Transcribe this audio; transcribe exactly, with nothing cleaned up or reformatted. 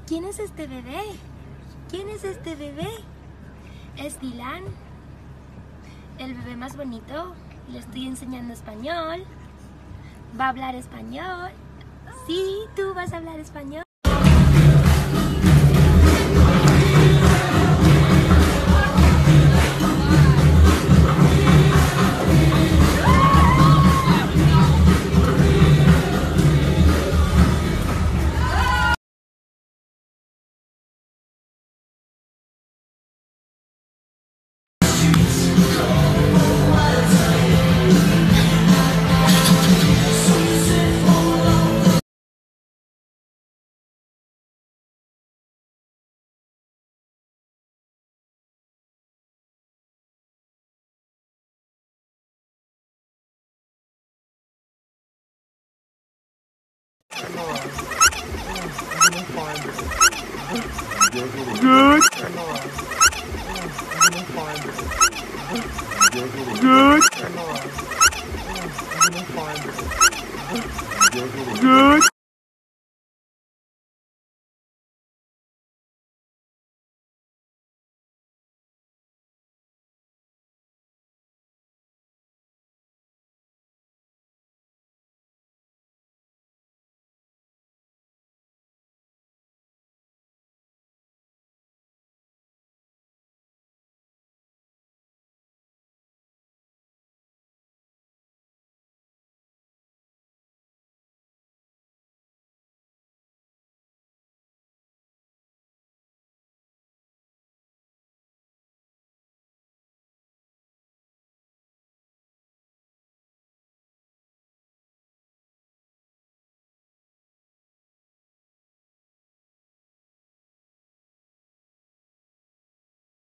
¿Quién es este bebé? ¿Quién es este bebé? Es Dylan, el bebé más bonito. Le estoy enseñando español. ¿Va a hablar español? Sí, tú vas a hablar español. Good. Good.